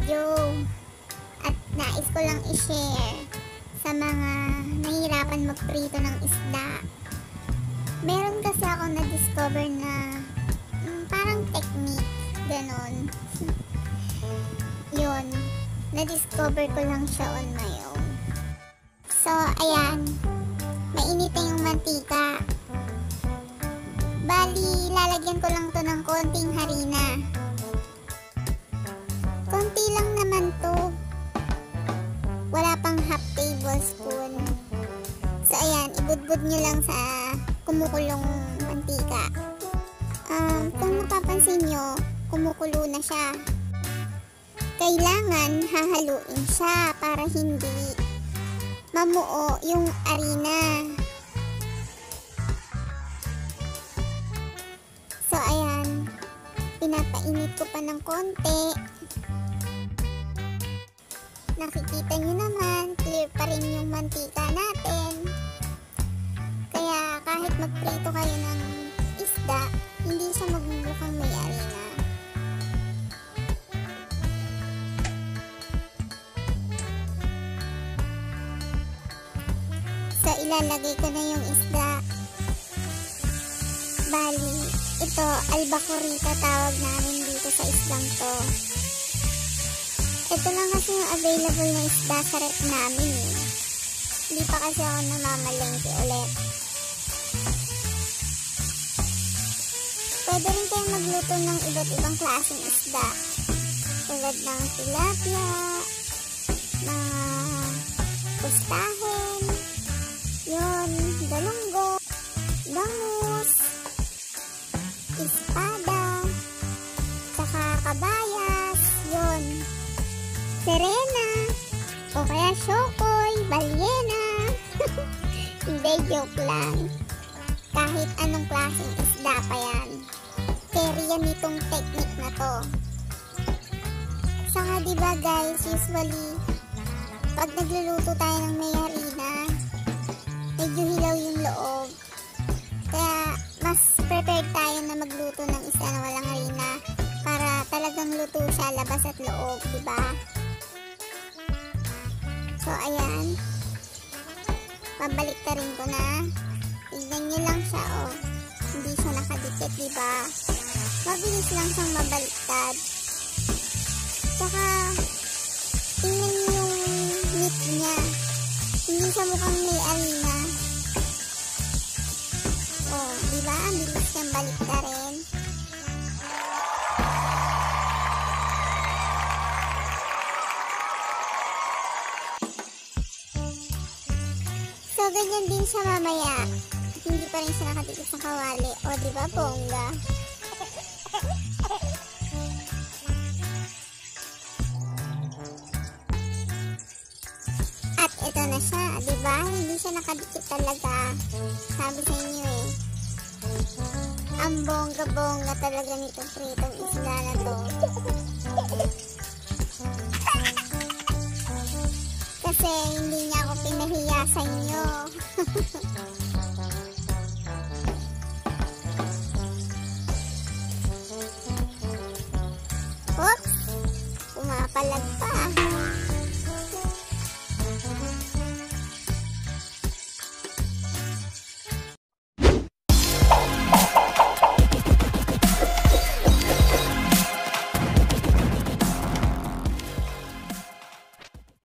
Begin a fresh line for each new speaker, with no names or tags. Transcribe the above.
video at nais ko lang i-share sa mga nahihirapan magprito ng isda. Meron kasi ako na-discover na parang technique, ganon. Yun, na-discover ko lang siya on my own. So, ayan, mainit na yung mantika. Bali, lalagyan ko lang to ng konting harina. Konti lang naman to. Wala pang half tablespoon. So, ayan, ibudbud nyo lang sa kumukulong mantika. Kung mapapansin nyo, kumukulo na siya. Kailangan hahaluin siya para hindi mamuo yung harina. So, ayan, pinapainit ko pa ng konti. Nakikita nyo naman, clear pa rin yung mantika natin. Kaya kahit magprito kayo ng isda, hindi siya magmumukhang may harina. So, ilalagay ko na yung isda. Bali, ito, albacorita tawag namin dito sa isdang to. Ito lang kasi yung available na isda sa rep namin eh. Hindi pa kasi ako namamalengke ulit. Pwede rin kayo magluto ng iba't ibang klaseng isda. Tulad ng tilapia, mga pustahin, yun, galunggo, bangus, espada, saka kabayas, yun, serena, o kaya syokoy, balyena. Hindi, joke lang. Kahit anong klaseng isda pa yan. Carry yan itong technique na to. Saka diba guys, usually, pag nagluluto tayo ng may harina, medyo hilaw yung loob. Kaya, mas prepared tayo na magluto ng isda na walang harina para talagang luto siya, labas at loob, diba? So, ayan. Pabaliktarin ko na. Tignan nyo lang siya, oh. Hindi siya nakadikit, diba? Mabilis lang siyang mabaliktad. Saka, tingnan nyo yung meat niya. Hindi siya mukhang may harina. Oh, diba? Ang bilis siyang baliktarin. So, ganyan din siya mamaya. Hindi pa rin siya nakadikit sa kawali. O, diba, bongga? At ito na siya, diba? Hindi siya nakadikit talaga. Sabi sa inyo eh. Ang bongga-bongga talaga nitong pritong isda na to. Kasi hindi niya ako pinahiya sa inyo. Oops! Pumapalag pa.